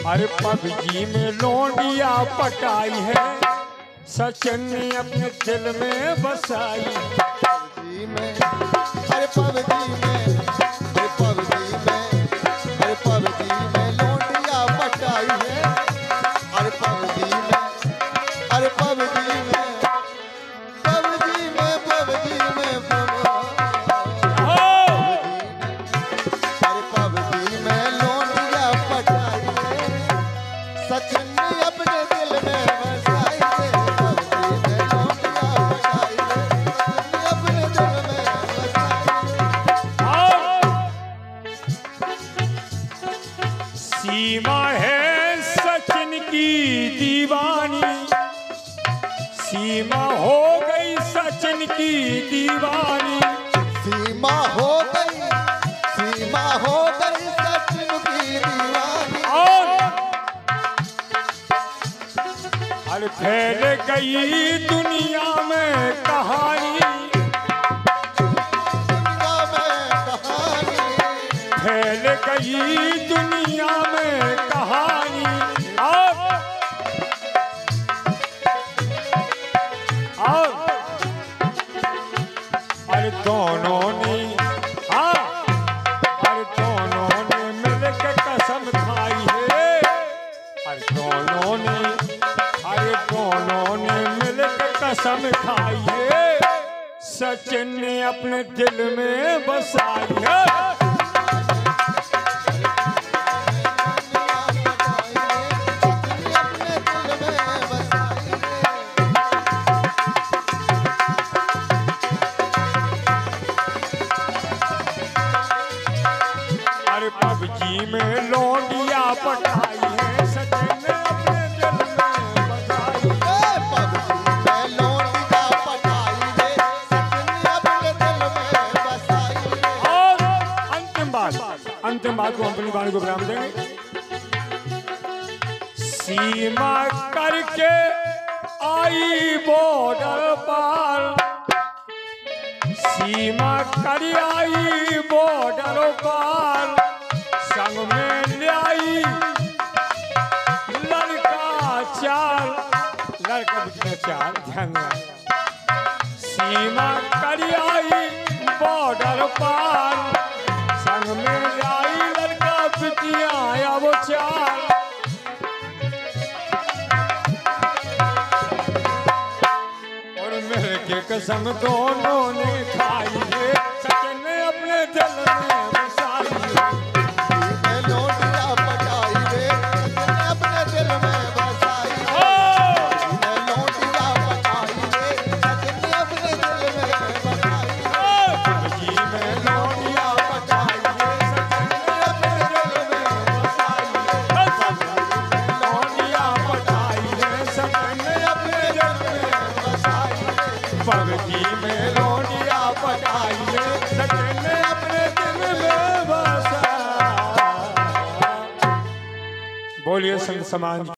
अरे पबजी में लोंडिया पटाई है, सचिन ने अपने दिल में बसाई। पबजी में, अरे पबजी में, अरे पबजी में, अरे पबजी में लोंडिया पटाई है। अरे पबजी में, अरे पबजी में, पबजी में, पबजी में, अरे पबजी में लोंडिया पटाई है, सचिन ने अपने दिल में बसाई है। पबजी में लोंडिया पटाई है, सचिन ने अपने दिल में बसाई है। सीमा है सचिन की दीवानी, सीमा हो गई सचिन की दीवानी। सीमा हो गई, सीमा हो गई सचिन की दीवानी। और अरे फैल गई दुनिया में कहानी, दुनिया में कहानी, फैल गई दुनिया में कहानी। और अरे दोनों ने, हाँ, अरे दोनों ने मिलकर कसम खाई है। अरे दोनों ने, अरे दोनों ने मिलकर कसम खाई है, सचिन ने अपने दिल में बसाई है। अरे पबजी में लोंडिया पटाई है, सचिन ने अपने दिल में बसाई। पबजी में लोंडिया पटाई है, सचिन ने अपने दिल में बसाई है। और अंतिम बात को अपनी वाणी को विराम देंगे। सीमा करके आई बॉर्डर पार, सीमा कर आई बॉर्डर पार, संग में ले आई लड़का चार, लड़का बिकने चार, ध्यान दें। सीमा कर आई बॉर्डर पार, संग में ले आई लड़का बिटिया वो चार। और मिल के कसम दोनों ने खाई है, सचिन ने अपने दिल में बसाई है। में लोंडिया पटाई है, सचिन ने अपने दिल में बसाई है। में लोंडिया पटाई है, सचिन ने अपने दिल में बसाई है। पबजी में लोंडिया पटाई है, सचिन ने अपने दिल में बसाई है। लोंडिया पटाई है, सचिन ने अपने दिल में बसाई है। पबजी में लोंडिया पटाई है, सचिन ने अपने दिल में बसाई। बोलिए संत समाज।